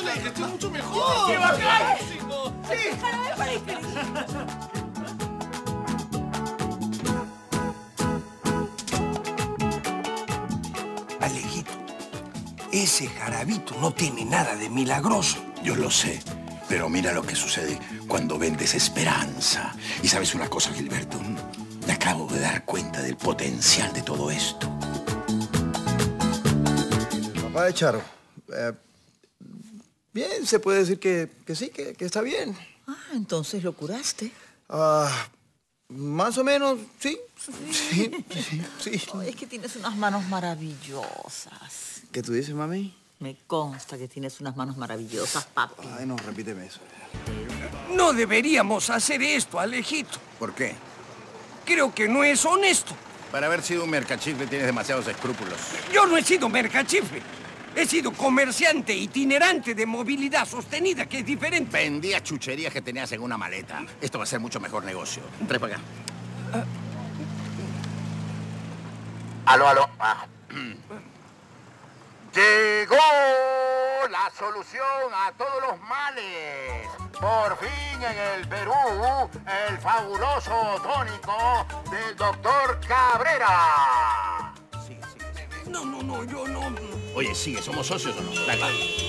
la digestión mucho mejor. ¡Qué bacán! Sí. Jarabe para infeliz. Alejito, ese jarabito no tiene nada de milagroso. Yo lo sé, pero mira lo que sucede cuando vendes esperanza. Y sabes una cosa, Gilberto, me acabo de dar cuenta del potencial de todo esto. Papá de Charo, bien, se puede decir que sí, que está bien. Ah, entonces lo curaste. Más o menos, sí. Sí. Oh, es que tienes unas manos maravillosas. ¿Qué tú dices, mami? Me consta que tienes unas manos maravillosas, papi. Ay, no, repíteme eso. No deberíamos hacer esto, Alejito. ¿Por qué? Creo que no es honesto. Para haber sido un mercachifle tienes demasiados escrúpulos. Yo no he sido mercachifle. He sido comerciante itinerante de movilidad sostenida, que es diferente. Vendías chucherías que tenías en una maleta. Esto va a ser mucho mejor negocio. Trae para acá. Aló. Llegó la solución a todos los males. Por fin en el Perú, el fabuloso tónico del doctor Cabrera. Sí. No, yo no. Oye, sigue, ¿somos socios o no? Dale.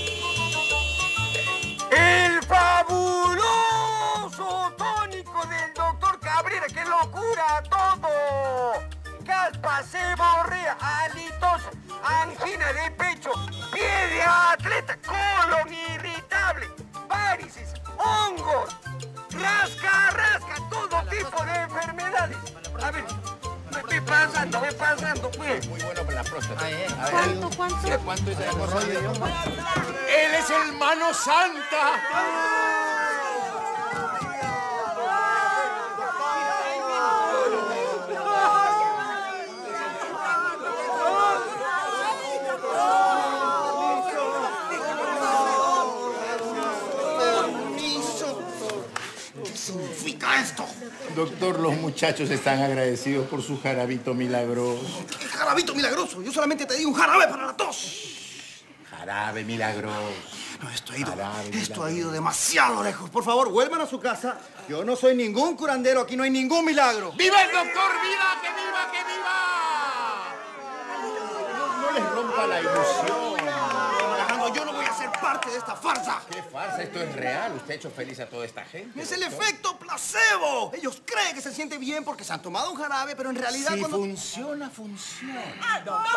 El fabuloso tónico del doctor Cabrera, que lo cura todo. Caspa, seborrea, halitosis, angina de pecho, pie de atleta, colon irritable, varices, hongos, rasca, todo tipo de enfermedades. A ver, me pasando, pues. Muy bueno para la próstata. A ver, ¿Cuánto? ¿cuánto es el hemorroide? ¡Él es el Mano Santa! ¿Qué significa esto? Doctor, los muchachos están agradecidos por su jarabito milagroso. ¿Qué jarabito milagroso? Yo solamente te di un jarabe para la tos. Jarabe milagroso. No, esto ha ido demasiado lejos. Por favor, vuelvan a su casa. Yo no soy ningún curandero, aquí no hay ningún milagro. ¡Viva el doctor! ¡Viva, que viva! No les rompa la ilusión. Alejandro, yo no voy a ser parte de esta farsa. ¿Qué farsa? Esto es real. Usted ha hecho feliz a toda esta gente. Es el efecto placebo. Ellos creen que se siente bien porque se han tomado un jarabe, pero en realidad Si cuando... funciona, funciona. ¡Doctor!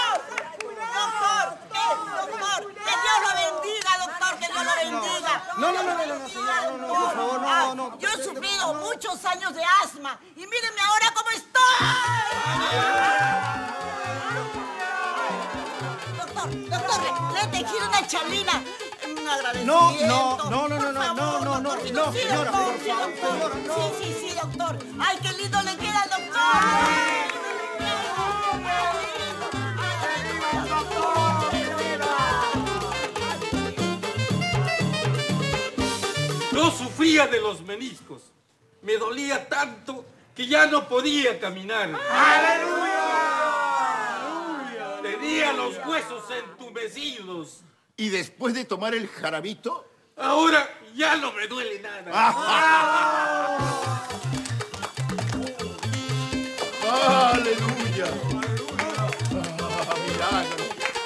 ¡Que Dios lo bendiga, doctor! ¡Que Dios lo bendiga! No, señor, por favor, no. Yo he sufrido muchos años de asma y mírenme ahora cómo estoy. Doctor, le he tejido una chalina. Un agradecimiento. No, señora, por favor, no. Sí, doctor. ¡Ay, qué lindo le queda al doctor! Yo sufría de los meniscos. Me dolía tanto que ya no podía caminar. ¡Aleluya! Tenía los huesos entumecidos. ¿Y después de tomar el jarabito? Ahora ya no me duele nada. ¡Aleluya! ¡Milagro!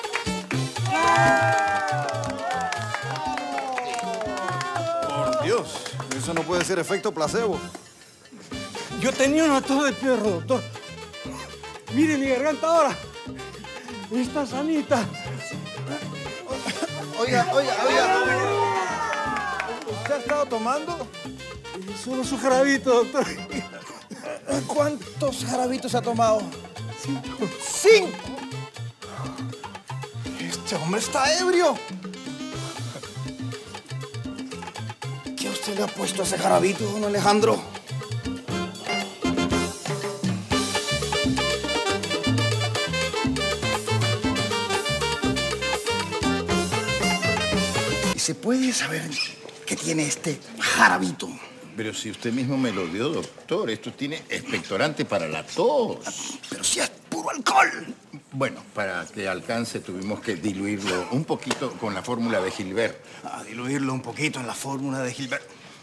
Por Dios, eso no puede ser efecto placebo. Yo tenía una tos de perro, doctor. Mire mi garganta ahora. Está sanita. Oiga. ¿Usted ha estado tomando? Solo su jarabito, doctor. ¿Cuántos jarabitos ha tomado? 5. ¡5! Este hombre está ebrio. ¿Qué usted le ha puesto a ese jarabito, don Alejandro? ¿Y se puede saber qué tiene este jarabito? Pero si usted mismo me lo dio, doctor, esto tiene expectorante para la tos. Pero si es puro alcohol. Bueno, para que alcance tuvimos que diluirlo un poquito con la fórmula de Gilbert. Diluirlo un poquito en la fórmula de Gilbert.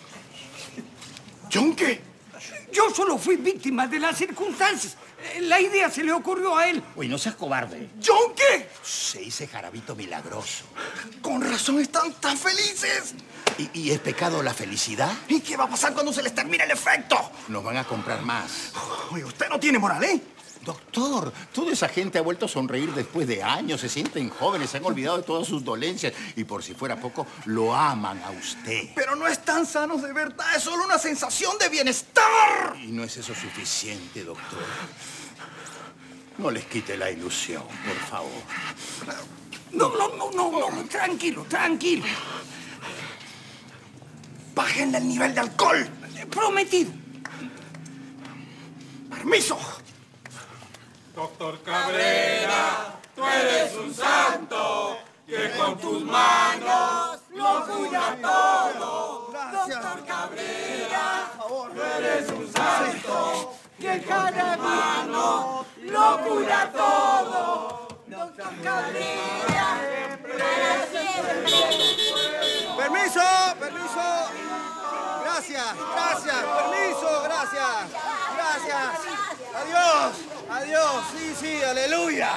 ¿Yonke? Yo solo fui víctima de las circunstancias. La idea se le ocurrió a él. Uy, no seas cobarde. ¿Yonke? Se dice jarabito milagroso. Con razón están tan felices. ¿Y es pecado la felicidad? ¿Y qué va a pasar cuando se les termine el efecto? Nos van a comprar más. Oye, usted no tiene moral, ¿eh? Doctor, toda esa gente ha vuelto a sonreír después de años, se sienten jóvenes, se han olvidado de todas sus dolencias y por si fuera poco, lo aman a usted. Pero no están sanos de verdad, es solo una sensación de bienestar. ¿Y no es eso suficiente, doctor? No les quite la ilusión, por favor. No, tranquilo. Bájenle el nivel de alcohol. Prometido. Permiso. Doctor Cabrera, tú eres un santo, que con tus manos lo cura todo. Gracias. Doctor Cabrera, Por favor. Tú eres un santo, que cada mano lo cura todo. Doctor Cabrera, para siempre. Permiso. Gracias. Adiós. Sí, aleluya.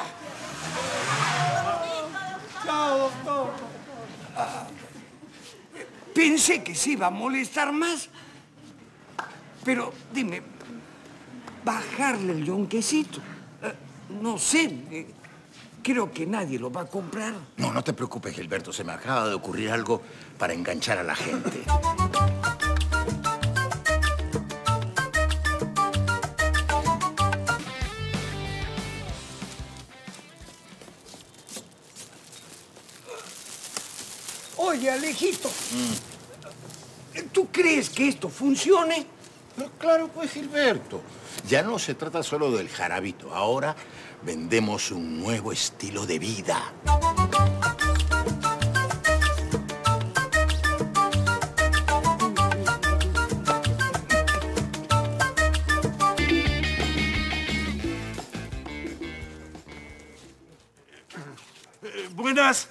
Chao, doctor. Pensé que se iba a molestar más. Pero dime, bajarle el yonquecito. No sé, creo que nadie lo va a comprar. No te preocupes, Gilberto, se me acaba de ocurrir algo para enganchar a la gente. Oye, Alejito, ¿tú crees que esto funcione? Pero claro, pues, Gilberto, ya no se trata solo del jarabito. Ahora vendemos un nuevo estilo de vida. Buenas.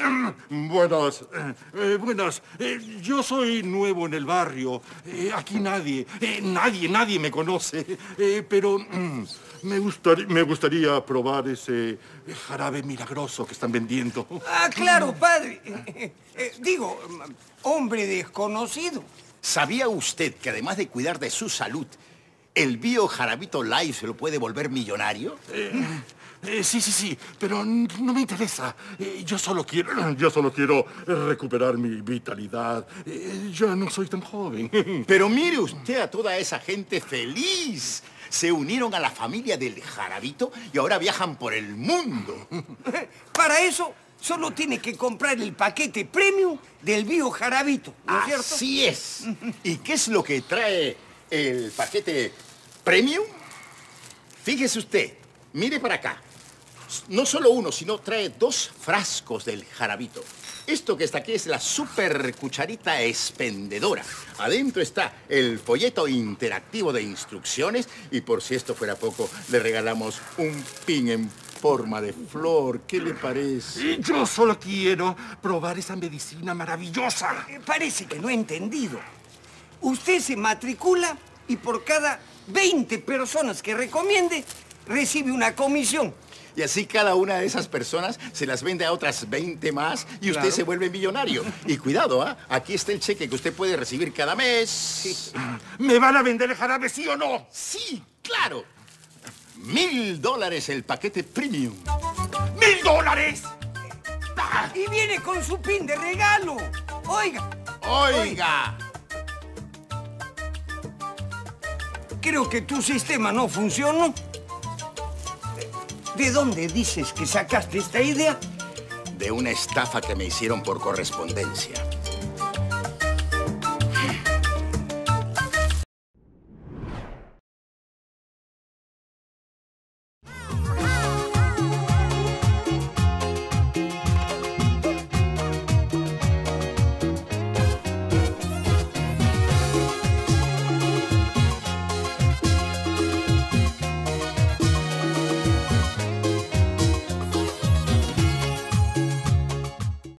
Buenas. Yo soy nuevo en el barrio. Aquí nadie me conoce. Pero me gustaría probar ese jarabe milagroso que están vendiendo. Ah, claro, padre. Digo, hombre desconocido. ¿Sabía usted que además de cuidar de su salud, el Bio Jarabito Life se lo puede volver millonario? Sí, pero no me interesa. Yo solo quiero recuperar mi vitalidad. Ya no soy tan joven. Pero mire usted a toda esa gente feliz. Se unieron a la familia del Jarabito y ahora viajan por el mundo. Para eso, solo tiene que comprar el paquete premium del Bio Jarabito, ¿no es cierto? Así es. ¿Y qué es lo que trae el paquete premium? Fíjese usted, mire para acá. No solo uno, sino trae 2 frascos del jarabito. Esto que está aquí es la super cucharita expendedora. Adentro está el folleto interactivo de instrucciones y por si esto fuera poco, le regalamos un pin en forma de flor. ¿Qué le parece? Yo solo quiero probar esa medicina maravillosa. Parece que no he entendido. Usted se matricula y por cada 20 personas que recomiende, recibe una comisión. Y así cada una de esas personas se las vende a otras 20 más y usted se vuelve millonario. Y cuidado, aquí está el cheque que usted puede recibir cada mes. Sí. ¿Me van a vender el jarabe, sí o no? Sí, claro. $1000 el paquete premium. $1000. Y viene con su pin de regalo. Oiga. Creo que tu sistema no funcionó. ¿De dónde dices que sacaste esta idea? De una estafa que me hicieron por correspondencia.